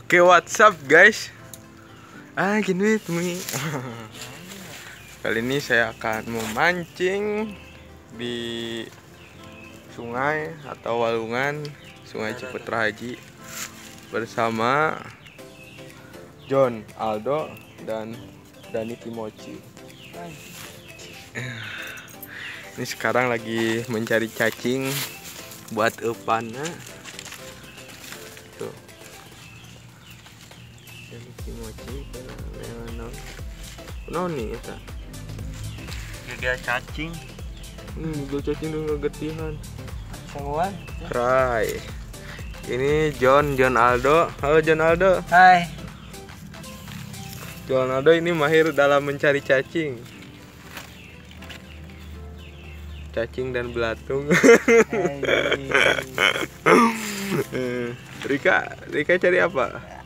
Oke, what's up guys? Gini temen. Kali ini saya akan memancing di sungai atau walungan Sungai Ciputra Haji bersama John, Aldo, dan Dani Timoci. Ini sekarang lagi mencari cacing buat upana. Tuh. Dani Timoci nih eta. Dia cacing. Gue cacing dulu ngegetihan. Sanguan. Cry. Ini John Aldo. Halo John Aldo. Hai. John Aldo ini mahir dalam mencari cacing. Cacing dan belatung. Rika cari apa?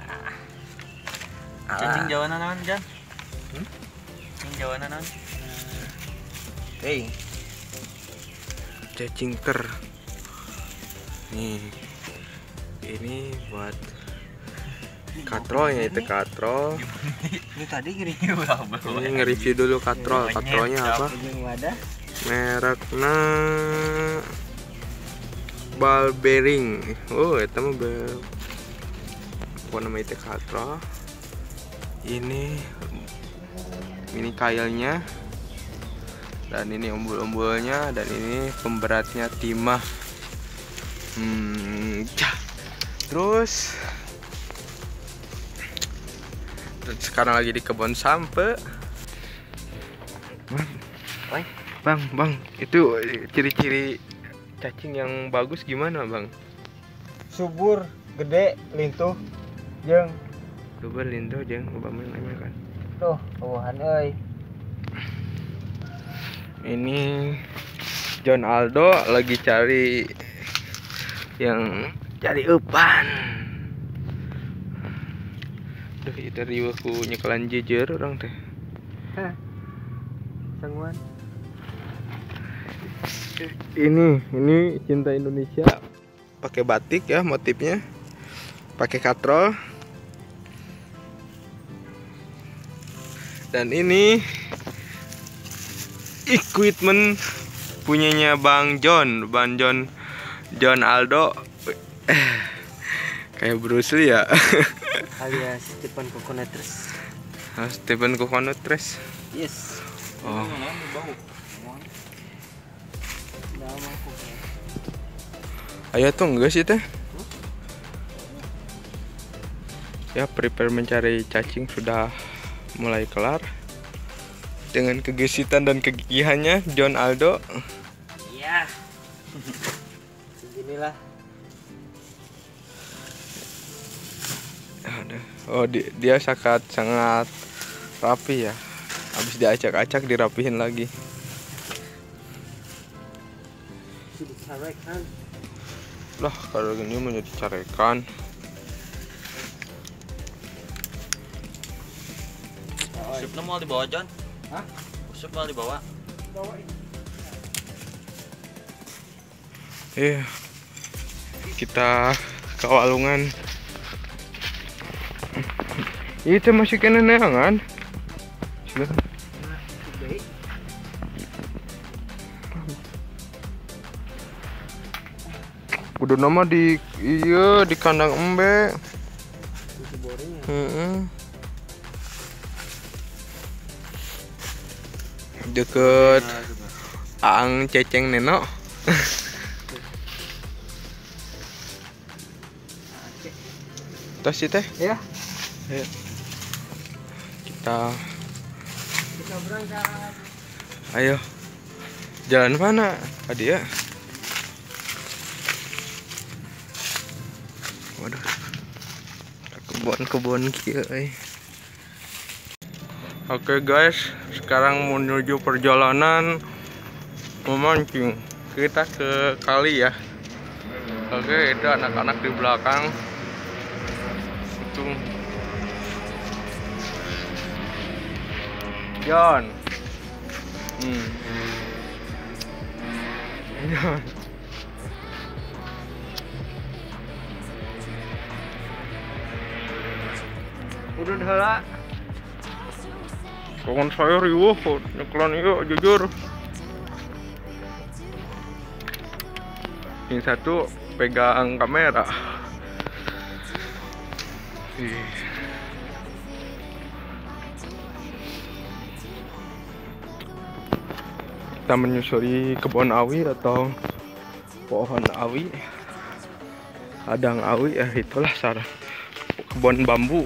Cacing Jawa naon, Jan? Cacing Jawa naon? Cacing ter. Nih. Ini buat katrolnya, itu katrol. Ini tadi nge-review apa? Ini nge-review dulu katrol. Katrolnya apa? Mereknya ball bearing. Oh, itu mah apa namanya itu katrol. Ini kailnya. Dan ini umbul-umbulnya, dan ini pemberatnya timah. Terus sekarang lagi di kebun sampe. Bang, itu ciri-ciri cacing yang bagus gimana, Bang? Subur, gede, lintuh, jeung Subur, lintuh, jeung namanya kan. tuh, tuhan euy. Ini John Aldo lagi cari upan. Duh, itu riweuh ku nyekelan jejer orang teh. Sanguan. Ini cinta Indonesia. Pakai batik ya motifnya. Pakai katrol. Dan ini equipment punyanya Bang John Aldo. Kayak Bruce Lee ya. Alias Stephen Coconutres. Stephen Coconutres. Yes. Oh. Ayo tuh enggak sih teh? Ya, prepare mencari cacing sudah mulai kelar. Dengan kegesitan dan kegigihannya John Aldo. Iya. Beginilah. Oh, dia sangat rapi ya. Habis diacak-acak dirapihin lagi. Dicarekan. Lah, kalau gini mau dicarekan. Usupnya mau dibawa, John? Hah? Usup mau dibawa? Kita ke walungan. Itu masih kena neangan. Kudu nama di kandang embe. Deket Aang Ceceng Neno. Tos sih teh? Ya. Ayo. Kita berangkat. Ayo. Jalan mana? Tadi ya. Waduh. Kebun kieu euy. Oke guys, sekarang menuju perjalanan memancing. Kita ke kali ya. Oke, itu anak-anak di belakang. Itu John. John. Udah heula. Kawan saya riuh, nyekelan yuk jujur. Yang satu pegang kamera. Kita menyusuri kebun awi atau pohon awi, ladang awi, ya itulah sarang kebun bambu.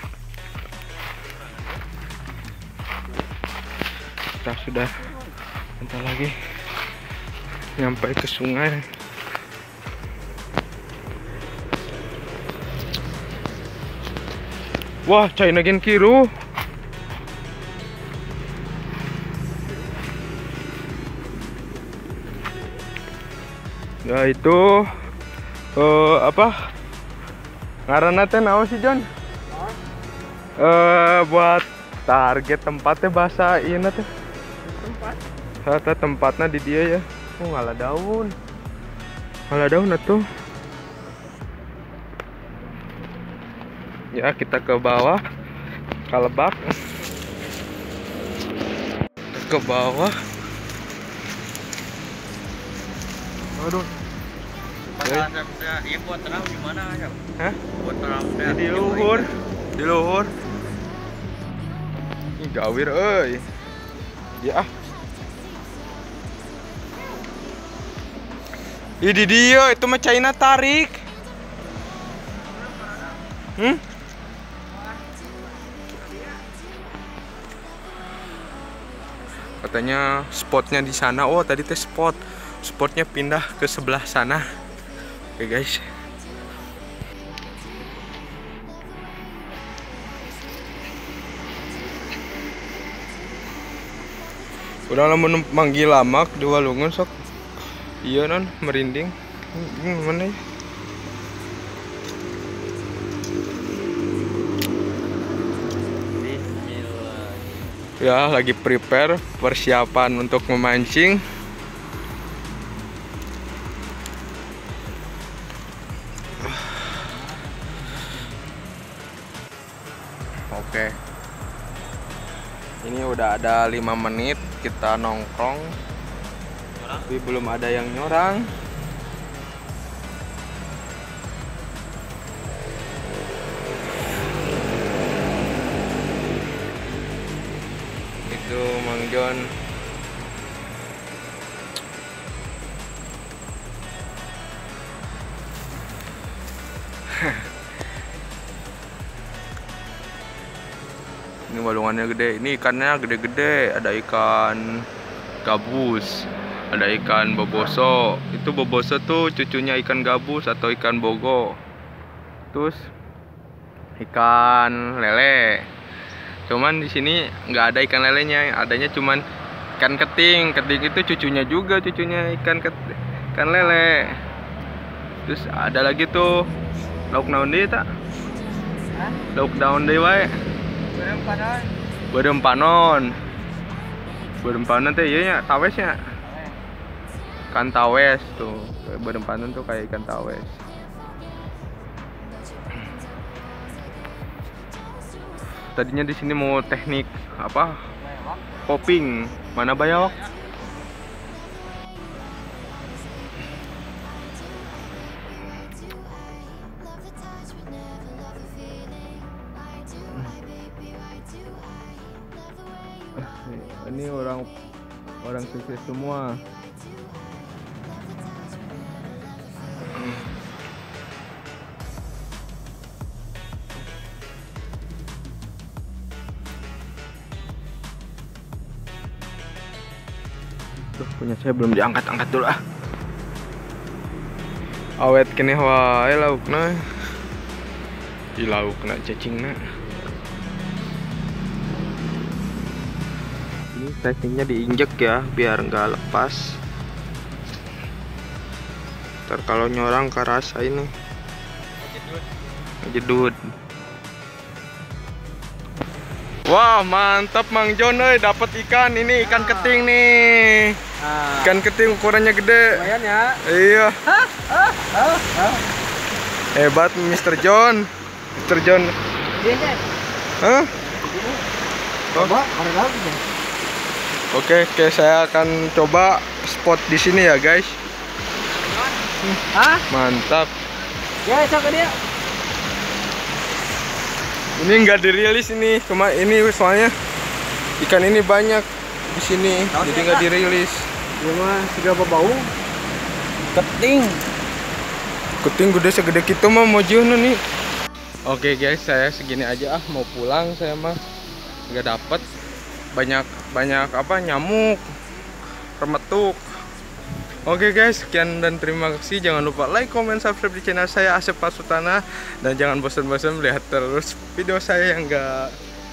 Kita sudah bentar lagi nyampe ke sungai. Wah, China gen kiru. Ya itu apa? Ngaranna teh naon sih, Jon? Buat target tempatnya bahasa ieu teh. Tempat? Eta tempatnya di dia ya. Oh, ngalah daun. Ngalah daun atuh. Ya, kita ke bawah, ke Lebak, ke bawah. Aduh. Iya buat terang di mana ya? Hah? Buat terang Di luhur, di luhur. Ini gawir, euy. Ya. Di dia itu mah China tarik. Katanya spotnya di sana. Oh, tadi teh spotnya pindah ke sebelah sana. Oke guys. Udah lama manggil lamak di Walungan sok. Iya non merinding. Mana ya? Ya, lagi prepare persiapan untuk memancing. Oke. Ini udah ada 5 menit kita nongkrong. Tapi belum ada yang nyorang. Itu Mang Jon. Ini walungannya gede. Ini ikannya gede-gede. Ada ikan gabus, ada ikan boboso. Itu boboso tuh cucunya ikan gabus atau ikan bogo. Terus ikan lele. Cuman di sini nggak ada ikan lelenya, adanya cuman ikan keting. Keting itu cucunya ikan lele. Terus ada lagi tuh lauk naon deui tak? Lauk daun deui wae. Beureum panon. Beureum panon teh ieu nya tawesnya. Ikan tawes tuh. Beureum panon tuh kayak ikan tawes. Tadinya di sini mau teknik apa? Popping. Mana bayawak? Ini orang sukses semua. Tuh, punya saya belum diangkat-angkat dulu ah. Awet kene wae laukna. Di laukna cacingna. Ini tekniknya diinjek ya biar nggak lepas. Ntar kalau nyorang kerasa ini. Jedut. Wah, mantap Mang Jon euy, dapat ikan. Ini ikan keting nih. Ikan keting ukurannya gede. Lumayan ya. Iya. Hebat Mr. Jon. Mr. Jon. Hah? Coba, ada lagi nih. Oke, saya akan coba spot di sini ya guys. Hah? Mantap. Ya, sok dia. Ini nggak dirilis ini, cuma ini soalnya ikan ini banyak di sini, jadi nggak dirilis. Cuma tiga bau. Keting. Keting gede segede kita mah mau jiun nih. Oke guys, saya segini aja mau pulang saya mah. Nggak dapet banyak apa nyamuk, remetuk. Oke guys, sekian dan terima kasih. Jangan lupa like, comment, subscribe di channel saya Asep Pasutana, dan jangan bosan-bosan melihat terus video saya yang enggak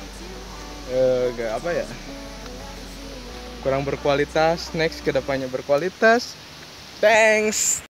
apa ya, kurang berkualitas. Next kedepannya berkualitas. Thanks.